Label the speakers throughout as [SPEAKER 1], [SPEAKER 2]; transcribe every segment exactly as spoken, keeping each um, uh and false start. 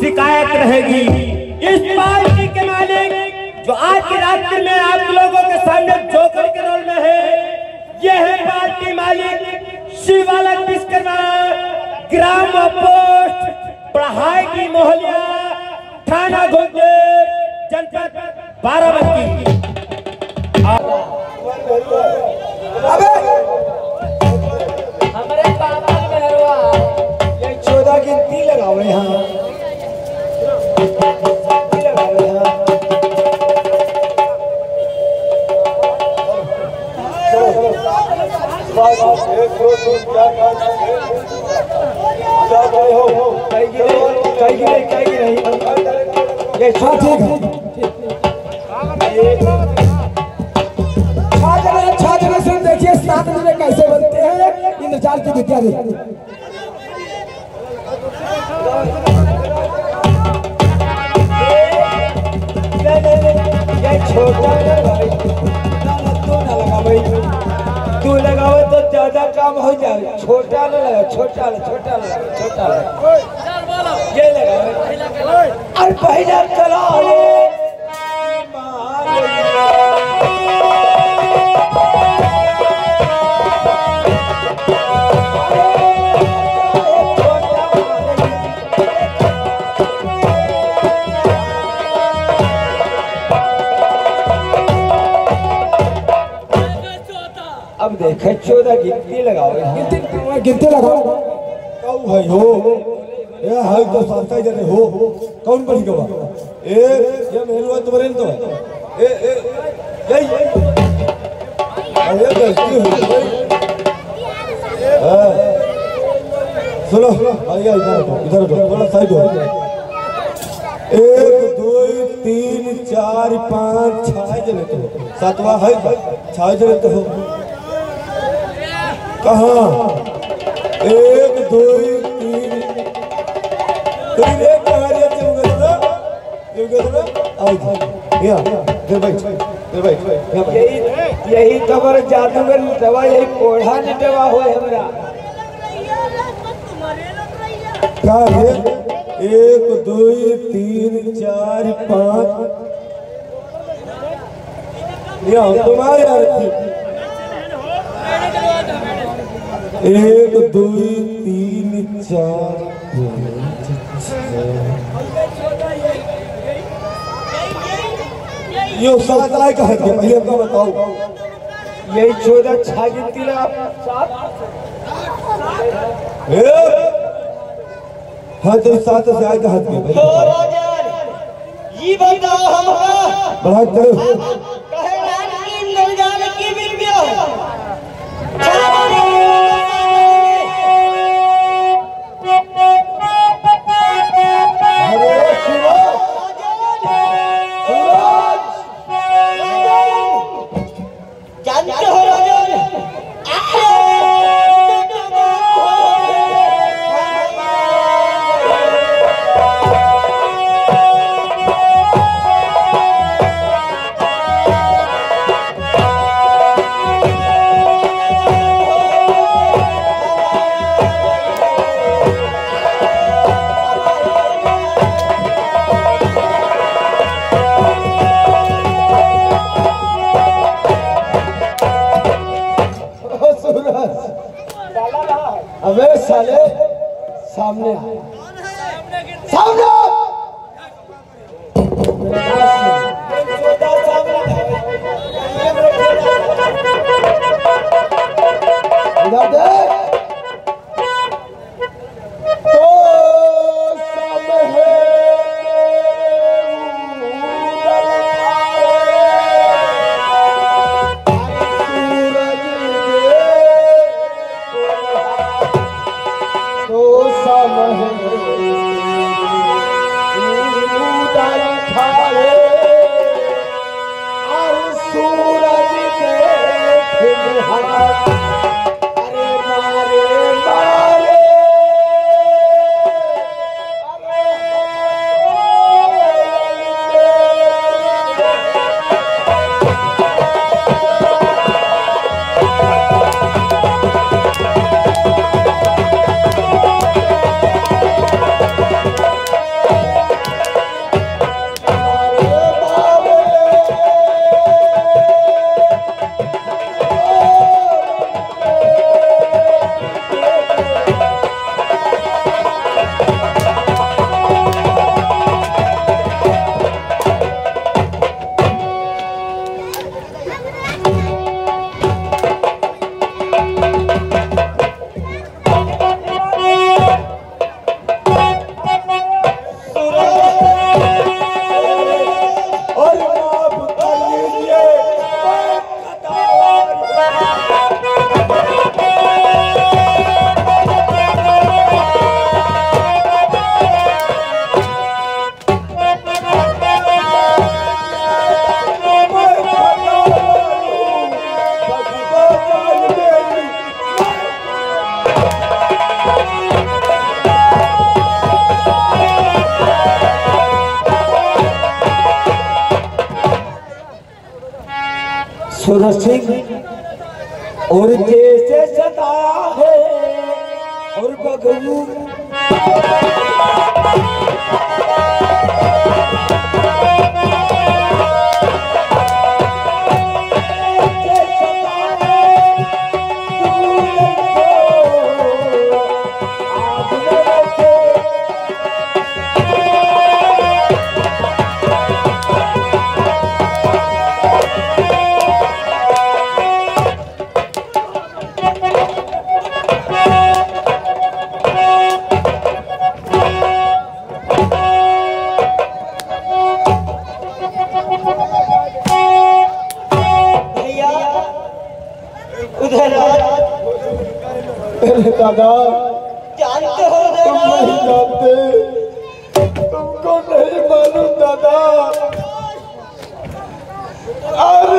[SPEAKER 1] शिकायत रहेगी। इस पार्टी के मालिक जो आज की रात्रि में आप लोगों के सामने जोकर के रोल में है, ये है पार्टी मालिक शिवालक विश्वकर्मा, ग्राम पोस्ट पढ़ाई मोहल्ला, थाना घोंघेर, जनपद बाराबंकी।
[SPEAKER 2] अबे हमारे पापा की मेहरवा ये चौदह गिनती लगाओ यहाँ लगाओ यहाँ एक दो तीन चार पाँच छह गए हो कई गिरे कई गिरे कई गिरे ये सब ठीक है। देखिए सात में कैसे बनते हैं इंद्रजाल की विद्या में। ये छोटा है भाई, तू ना लगा भाई, तू लगाओ तो ज्यादा काम हो जाए। छोटा ना लगा, छोटा ना छोटा ना लगा, छोटा ना ये लगा। और पहला चला अब देखे चौदह गिनती लगाओ गिनती गिनती लगाओ कौ है हो ये है तो साता जरे हो कौन बन गवा ए ये मेरुआ तुम्हारे तो है ए ए यही अरे गलती हो गई। हां सुनो आइए इधर इधर थोड़ा साइड हो। एक दो तीन चार पाँच छह जने तो सातवां है छह जने तो हो कहाँ एक दो तीन तीन एक कहानियाँ चल ना चल ना आई यहाँ देर भाई देर भाई यही यही तबर जादूगर दवा यही कोढ़ा ने दवा हो हमरा क्या है एक दो तीन चार पाँच यहाँ तुम्हारे एक दो तीन चार ये सात लाख का है पहले आपको बताओ यही चौदह छह गिनती हाँ तो सात से आए हाथ में ये बताओ हम बढ़ा करो अबे साले सामने सामने इधर देख तो सामने तो सामने सूरज सिंह और जैसे सताया है और बगलू दादा
[SPEAKER 1] जानते हो
[SPEAKER 2] तुम नहीं जानते, तुमको नहीं मालूम दादा। अरे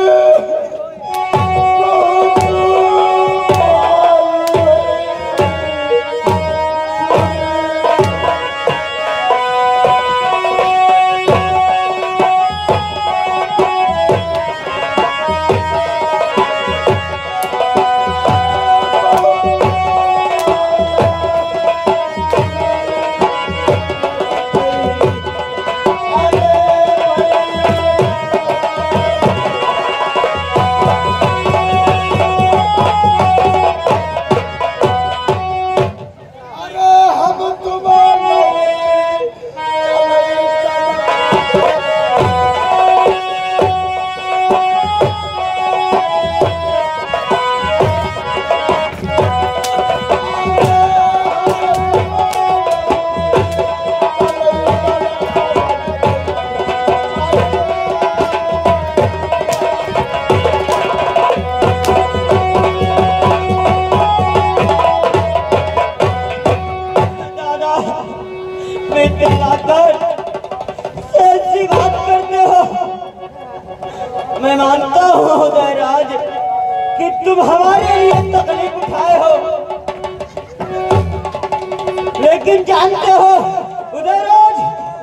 [SPEAKER 1] मैं मानता हूँ उदयराज कि तुम हमारे लिए तकलीफ उठाए हो, लेकिन जानते हो उदयराज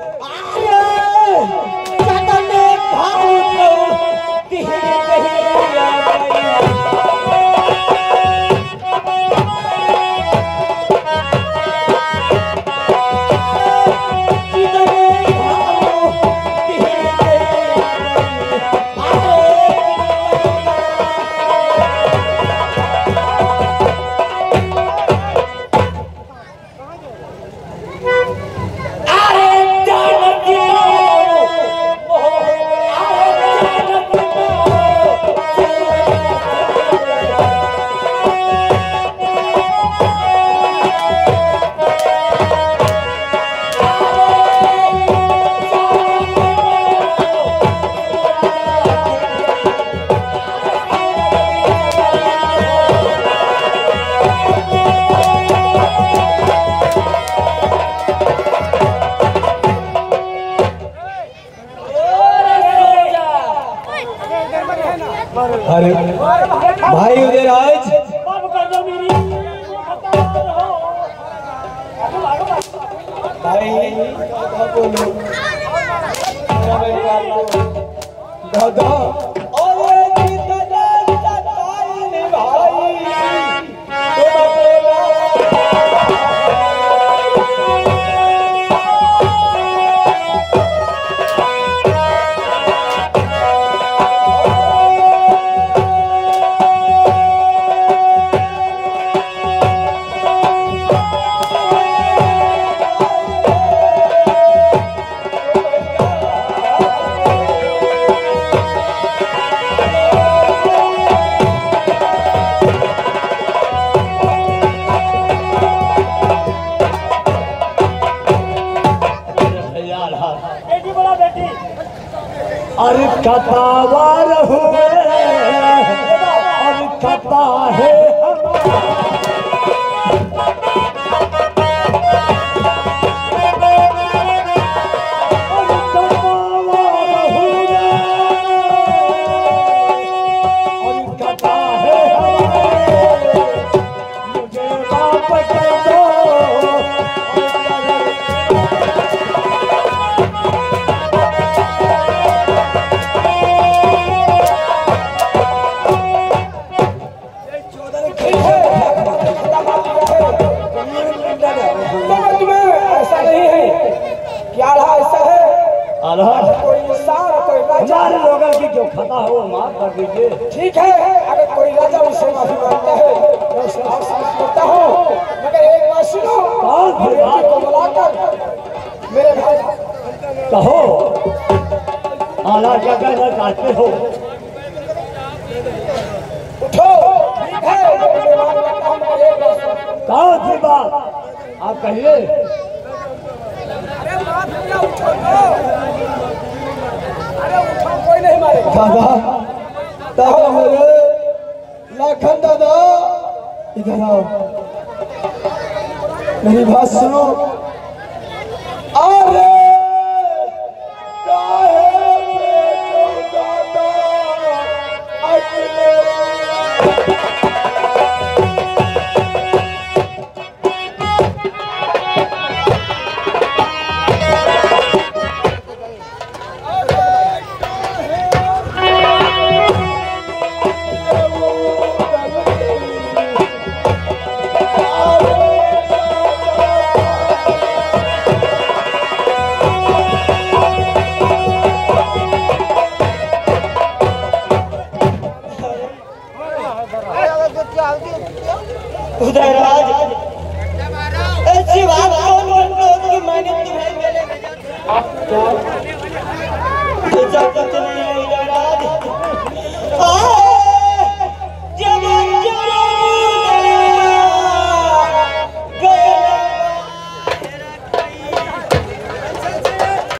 [SPEAKER 2] अरे भाई उदयराज भाई दादा अरे कपावर हुए और कपा है
[SPEAKER 1] महाराज
[SPEAKER 3] कोई इंसान कोई राजा
[SPEAKER 1] हमारे लोगों की जो खता हो वो माफ कर दीजिए।
[SPEAKER 3] ठीक है, अगर कोई राजा उससे माफी मांगता है मैं उसे माफ करता हूँ, मगर एक बात सुनो, बेटी को बुलाकर मेरे भाई
[SPEAKER 1] कहो आला क्या कहना चाहते हो?
[SPEAKER 3] उठो। ठीक है, मैं माफ करता हूँ, मगर एक बात सुनो।
[SPEAKER 1] कौन सी बात आप कहिए।
[SPEAKER 3] अरे माफ किया, उठो तो। अरे उठो, कोई नहीं मारेगा।
[SPEAKER 2] दादा दादा मेरे लाखन दादा इधर आओ, मेरी बात सुनो। अरे काहे पे तो दादा अकेले
[SPEAKER 1] उदयराज ऐसी बात कौन करते हो कि मैंने तुम्हें